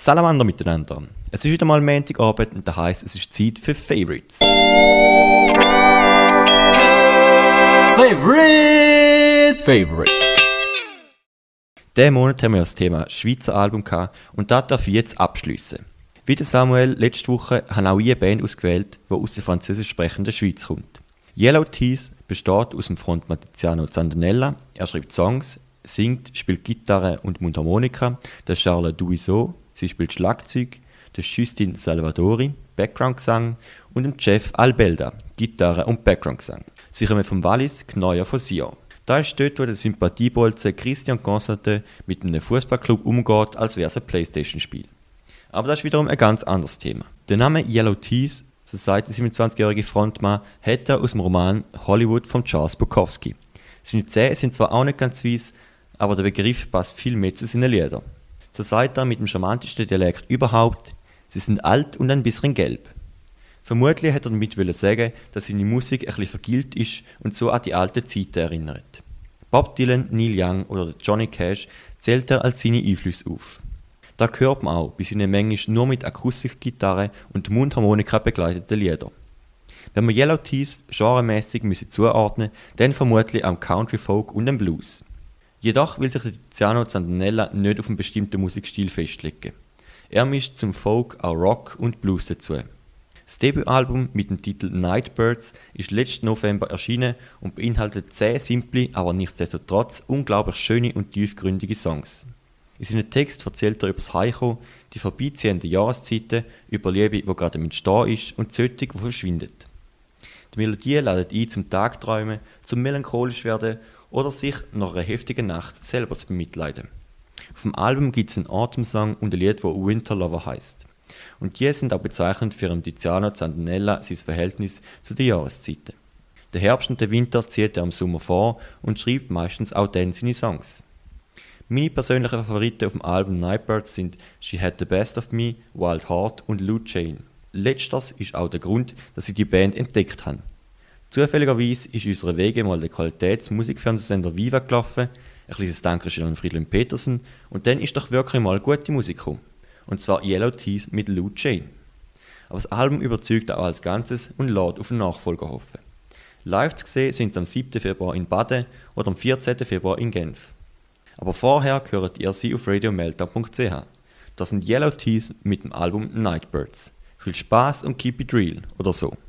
Salamander miteinander. Es ist wieder mal Montagabend und das heisst, es ist Zeit für Favorites. Favorites! Diesen Monat haben wir das Thema Schweizer Album gehabt und das darf ich jetzt abschliessen. Wie der Samuel letzte Woche habe auch ich eine Band ausgewählt, die aus der französisch sprechenden Schweiz kommt. Yellow Teeth besteht aus dem Frontmann Tiziano Zandanella. Er schreibt Songs, singt, spielt Gitarre und Mundharmonika. Der Charles Duiseau, sie spielt Schlagzeug. Der Justin Salvadori, Background-Gesang. Und dem Jeff Albelda, Gitarre und Background-Gesang. Sie kommen vom Wallis, Gnoja von Sion. Da ist dort, wo der Sympathiebolzen Christian Constantin mit einem Fußballclub umgeht, als wäre es ein Playstation-Spiel. Aber das ist wiederum ein ganz anderes Thema. Der Name Yellow Teeth, so sagt der 27-jährige Frontmann, hat er aus dem Roman Hollywood von Charles Bukowski. Seine Zähne sind zwar auch nicht ganz weiss, aber der Begriff passt viel mehr zu seinen Liedern. So sagt er mit dem charmantesten Dialekt überhaupt, sie sind alt und ein bisschen gelb. Vermutlich hat er damit sagen, dass seine Musik ein bisschen vergilbt ist und so an die alten Zeiten erinnert. Bob Dylan, Neil Young oder Johnny Cash zählt er als seine Einflüsse auf. Da hört man auch bei seinen manchmal nur mit Akustikgitarre und Mundharmonika begleiteten Liedern. Wenn wir Yellow Teeth genremäßig zuordnen müssen, dann vermutlich am Country Folk und am Blues. Jedoch will sich der Tiziano Zandanella nicht auf einen bestimmten Musikstil festlegen. Er mischt zum Folk auch Rock und Blues dazu. Das Debütalbum mit dem Titel Nightbirds ist letzten November erschienen und beinhaltet 10 simple, aber nichtsdestotrotz unglaublich schöne und tiefgründige Songs. In seinem Text erzählt er über das Heimkommen, die vorbeiziehenden Jahreszeiten, über Liebe, die gerade im Entstehen ist und Zötig, die verschwindet. Die Melodie ladet ein zum Tagträumen, zum melancholisch werden oder sich nach einer heftigen Nacht selber zu bemitleiden. Auf dem Album gibt es einen Atemsong und ein Lied, das Winter Lover heisst. Und die sind auch bezeichnend für Tiziano Zandanella sein Verhältnis zu den Jahreszeiten. Der Herbst und der Winter zieht er im Sommer vor und schreibt meistens auch dann seine Songs. Meine persönlichen Favoriten auf dem Album Nightbirds sind She Had the Best of Me, Wild Heart und Lou Jane. Letzteres ist auch der Grund, dass ich die Band entdeckt habe. Zufälligerweise ist unserer Wege mal der Qualitätsmusikfernsehsender Viva gelaufen, ein kleines Dankeschön an Friedhelm Petersen und dann ist doch wirklich mal gute Musik gekommen. Und zwar Yellow Teeth mit Lou Jane. Aber das Album überzeugt auch als Ganzes und lässt auf einen Nachfolger hoffen. Live zu sehen sind sie am 7. Februar in Baden oder am 14. Februar in Genf. Aber vorher hört ihr sie auf radiomeltdown.ch. Das sind Yellow Teeth mit dem Album Nightbirds. Viel Spaß und keep it real oder so.